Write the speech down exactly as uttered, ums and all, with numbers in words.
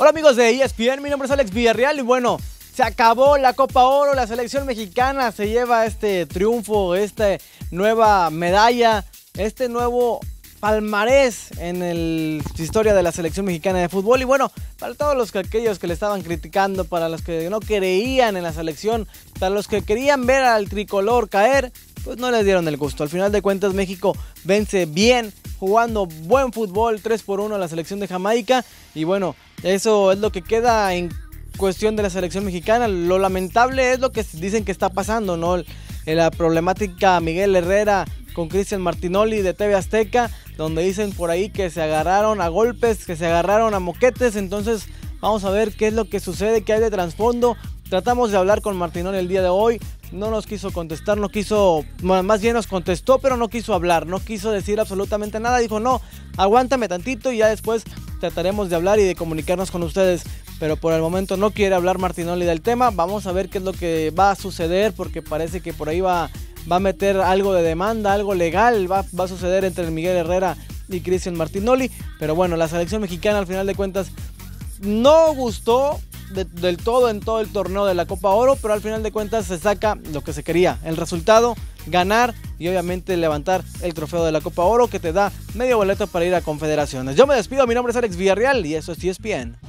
Hola amigos de E S P N, mi nombre es Alex Villarreal y bueno, se acabó la Copa Oro, la selección mexicana se lleva este triunfo, esta nueva medalla, este nuevo palmarés en el, la historia de la selección mexicana de fútbol. Y bueno, para todos los que, aquellos que le estaban criticando, para los que no creían en la selección, para los que querían ver al tricolor caer, pues no les dieron el gusto. Al final de cuentas México vence bien, jugando buen fútbol, tres por uno a la selección de Jamaica. Y bueno, eso es lo que queda en cuestión de la selección mexicana. Lo lamentable es lo que dicen que está pasando, ¿no? La problemática Miguel Herrera con Cristian Martinoli de T V Azteca, donde dicen por ahí que se agarraron a golpes, que se agarraron a moquetes. Entonces vamos a ver qué es lo que sucede, qué hay de trasfondo. Tratamos de hablar con Martinoli el día de hoy, no nos quiso contestar, no quiso, más bien nos contestó, pero no quiso hablar, no quiso decir absolutamente nada. Dijo, no, aguántame tantito y ya después trataremos de hablar y de comunicarnos con ustedes. Pero por el momento no quiere hablar Martinoli del tema. Vamos a ver qué es lo que va a suceder, porque parece que por ahí va, va a meter algo de demanda, algo legal, va, va a suceder entre Miguel Herrera y Cristian Martinoli. Pero bueno, la selección mexicana al final de cuentas no gustó de, del todo en todo el torneo de la Copa Oro, pero al final de cuentas se saca lo que se quería, el resultado, ganar y obviamente levantar el trofeo de la Copa Oro, que te da medio boleto para ir a Confederaciones. Yo me despido, mi nombre es Alex Villarreal y eso es E S P N.